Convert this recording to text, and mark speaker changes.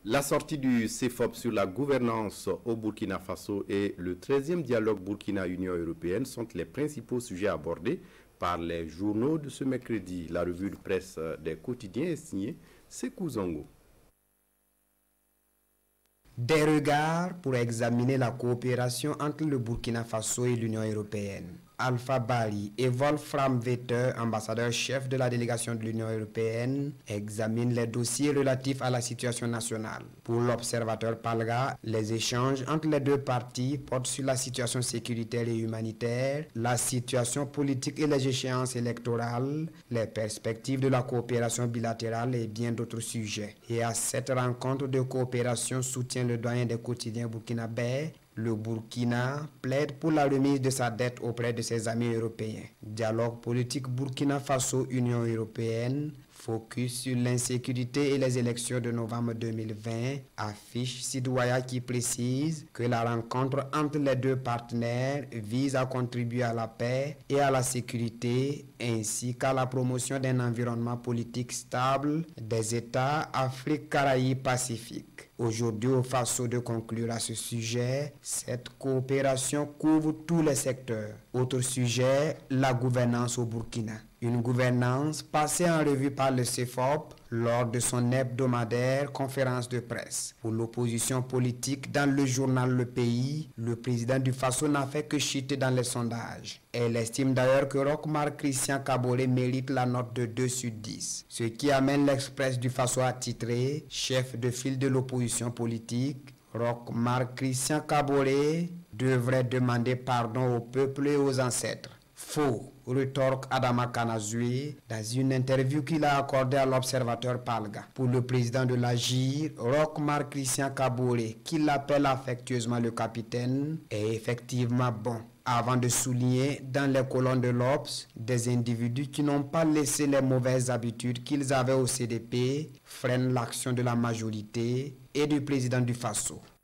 Speaker 1: La sortie du CEFOP sur la gouvernance au Burkina Faso et le 13e dialogue Burkina-Union européenne sont les principaux sujets abordés par les journaux de ce mercredi. La revue de presse des quotidiens est signée Sekou Zongo.
Speaker 2: Des regards pour examiner la coopération entre le Burkina Faso et l'Union européenne. Alpha Bali et Wolfram Vetter, ambassadeur-chef de la délégation de l'Union européenne, examinent les dossiers relatifs à la situation nationale. Pour l'observateur Palga, les échanges entre les deux parties portent sur la situation sécuritaire et humanitaire, la situation politique et les échéances électorales, les perspectives de la coopération bilatérale et bien d'autres sujets. Et à cette rencontre de coopération, soutient le doyen des quotidiens burkinabés, le Burkina plaide pour la remise de sa dette auprès de ses amis européens. Dialogue politique Burkina Faso-Union européenne, focus sur l'insécurité et les élections de novembre 2020, affiche Sidouaya qui précise que la rencontre entre les deux partenaires vise à contribuer à la paix et à la sécurité, ainsi qu'à la promotion d'un environnement politique stable des États Afrique, Caraïbes, Pacifique. Aujourd'hui, au Faso de conclure à ce sujet, cette coopération couvre tous les secteurs. Autre sujet, la gouvernance au Burkina. Une gouvernance passée en revue par le CEFOP lors de son hebdomadaire conférence de presse. Pour l'opposition politique, dans le journal Le Pays, le président du Faso n'a fait que chuter dans les sondages. Elle estime d'ailleurs que Roch-Marc Christian Kaboré mérite la note de 2 sur 10. Ce qui amène l'Express du Faso à titrer « Chef de file de l'opposition politique ». Roch-Marc Christian Kaboré devrait demander pardon au peuple et aux ancêtres. Faux, rétorque Adama Kanazoué dans une interview qu'il a accordée à l'observateur Palga. Pour le président de l'AGIR, Roch-Marc Christian Kaboré, qui l'appelle affectueusement le capitaine, est effectivement bon. Avant de souligner dans les colonnes de l'Obs, des individus qui n'ont pas laissé les mauvaises habitudes qu'ils avaient au CDP freinent l'action de la majorité et du président du Faso.